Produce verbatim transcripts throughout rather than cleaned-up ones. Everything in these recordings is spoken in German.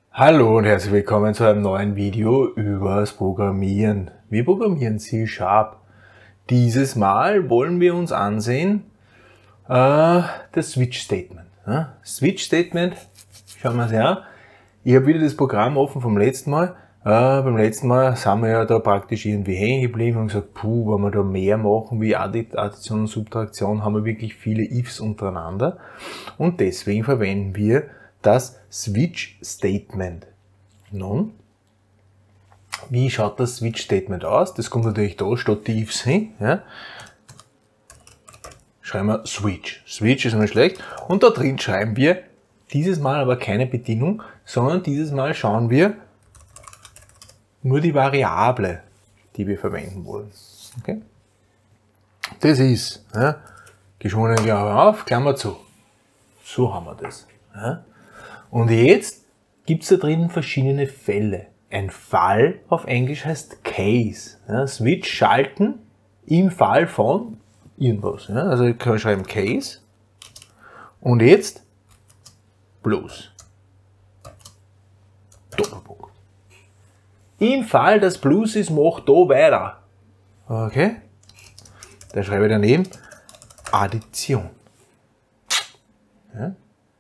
Hallo und herzlich willkommen zu einem neuen Video übers Programmieren. Wir programmieren C Sharp. Dieses Mal wollen wir uns ansehen äh, das Switch Statement. Ja? Switch Statement, schauen wir uns her. Ich habe wieder das Programm offen vom letzten Mal. Äh, beim letzten Mal sind wir ja da praktisch irgendwie hängen geblieben und gesagt, puh, wenn wir da mehr machen wie Addition und Subtraktion, haben wir wirklich viele Ifs untereinander. Und deswegen verwenden wir das Switch Statement. Nun, wie schaut das Switch Statement aus? Das kommt natürlich da statt die Ifs hin. Ja. Schreiben wir Switch. Switch ist immer schlecht. Und da drin schreiben wir dieses Mal aber keine Bedingung, sondern dieses Mal schauen wir nur die Variable, die wir verwenden wollen. Okay? Das ist, ja, geschwungene Klammer auf, Klammer zu. So haben wir das. Ja. Und jetzt gibt es da drin verschiedene Fälle. Ein Fall auf Englisch heißt Case. Ja, Switch schalten im Fall von irgendwas. Ja, also ich kann schreiben Case und jetzt Plus. Doppelpunkt. Im Fall, dass Plus ist, mach da weiter. Okay? Da schreibe ich daneben Addition. Ja.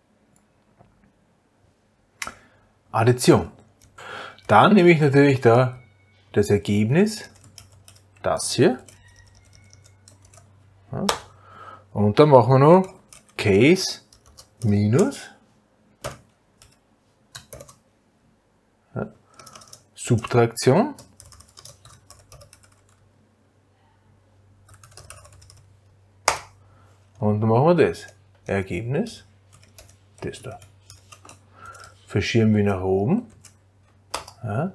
Addition. Dann nehme ich natürlich da das Ergebnis, das hier. Ja. Und dann machen wir noch Case minus ja, Subtraktion und dann machen wir das Ergebnis, das da. Verschieben wir nach oben. Ja.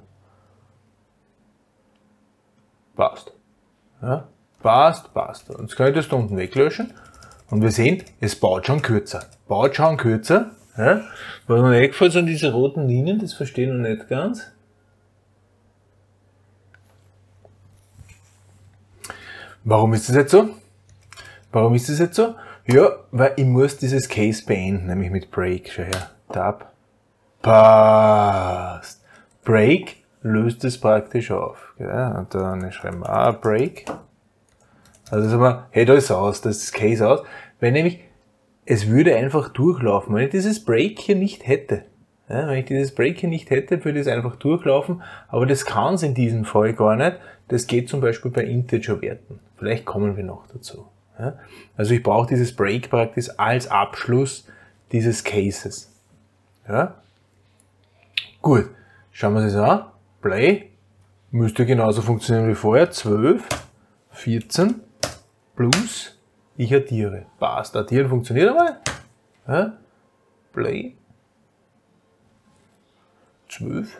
Passt. Ja. Passt, passt. Und jetzt kann ich das da unten weglöschen. Und wir sehen, es baut schon kürzer. Baut schon kürzer. Ja. Was mir nicht gefällt, sind diese roten Linien, das verstehe ich noch nicht ganz. Warum ist das jetzt so? Warum ist das jetzt so? Ja, weil ich muss dieses Case beenden, nämlich mit Break. Schau her. Tab. Passt. Break löst es praktisch auf. Gell? Und dann schreiben wir auch Break. Also sagen wir, hey, da ist aus, das ist Case aus. Weil nämlich, es würde einfach durchlaufen. Wenn ich dieses Break hier nicht hätte, ja, wenn ich dieses Break hier nicht hätte, würde es einfach durchlaufen. Aber das kann es in diesem Fall gar nicht. Das geht zum Beispiel bei Integer-Werten. Vielleicht kommen wir noch dazu. Ja? Also ich brauche dieses Break praktisch als Abschluss dieses Cases. Ja? Gut, schauen wir uns das an. Play müsste genauso funktionieren wie vorher. zwölf, vierzehn plus, ich addiere. Passt, addieren funktioniert einmal. Ja? Play. zwölf,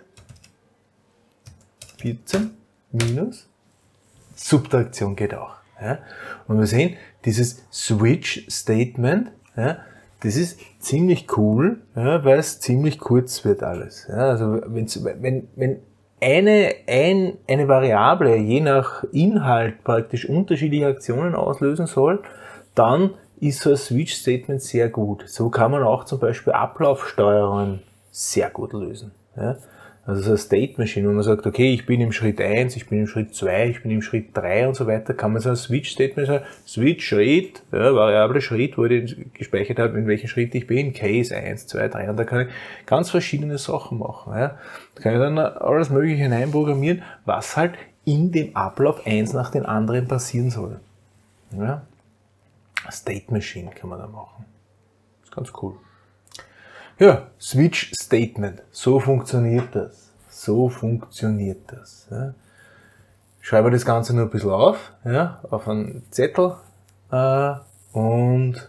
vierzehn minus, Subtraktion geht auch. Ja? Und wir sehen, dieses Switch Statement, ja, das ist ziemlich cool, ja, weil es ziemlich kurz wird alles. Ja, also wenn's, wenn, wenn eine, ein, eine Variable je nach Inhalt praktisch unterschiedliche Aktionen auslösen soll, dann ist so ein Switch-Statement sehr gut. So kann man auch zum Beispiel Ablaufsteuerungen sehr gut lösen. Ja. Also so eine State Machine, wenn man sagt, okay, ich bin im Schritt eins, ich bin im Schritt zwei, ich bin im Schritt drei und so weiter, kann man so ein Switch-Statement sagen, Switch Schritt, ja, Variable Schritt, wo ich gespeichert habe, in welchem Schritt ich bin, Case eins, zwei, drei, und da kann ich ganz verschiedene Sachen machen. Ja. Da kann ich dann alles Mögliche hineinprogrammieren, was halt in dem Ablauf eins nach dem anderen passieren soll. Ja. State Machine kann man da machen. Das ist ganz cool. Ja, Switch Statement. So funktioniert das. So funktioniert das. Ja. Schreibe das Ganze nur ein bisschen auf, ja, auf einen Zettel äh, und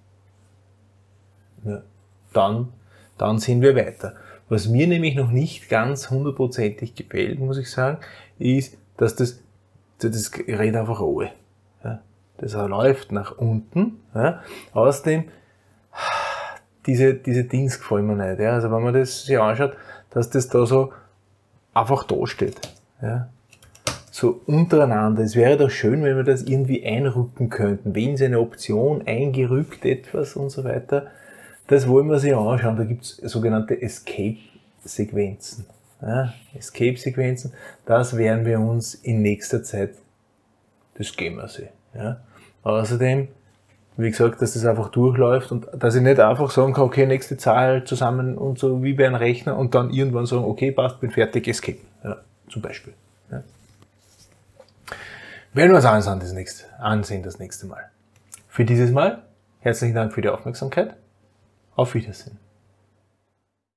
ja, dann, dann sehen wir weiter. Was mir nämlich noch nicht ganz hundertprozentig gefällt, muss ich sagen, ist, dass das, das Gerät einfach alle. Ja. Das läuft nach unten. Ja. Außerdem Diese, diese Dings gefallen mir nicht. Ja. Also wenn man das sich anschaut, dass das da so einfach da steht. Ja. So untereinander. Es wäre doch schön, wenn wir das irgendwie einrücken könnten. Wenn Sie eine Option eingerückt etwas und so weiter. Das wollen wir sich anschauen. Da gibt es sogenannte Escape Escape-Sequenzen. Ja, Escape-Sequenzen, das werden wir uns in nächster Zeit, das geben wir sie. Ja. Außerdem, wie gesagt, dass das einfach durchläuft und dass ich nicht einfach sagen kann, okay, nächste Zahl zusammen und so wie bei einem Rechner und dann irgendwann sagen, okay, passt, bin fertig, Escape. Ja, zum Beispiel. Ja. Werden wir uns ansehen das, nächste, ansehen das nächste Mal. Für dieses Mal herzlichen Dank für die Aufmerksamkeit. Auf Wiedersehen.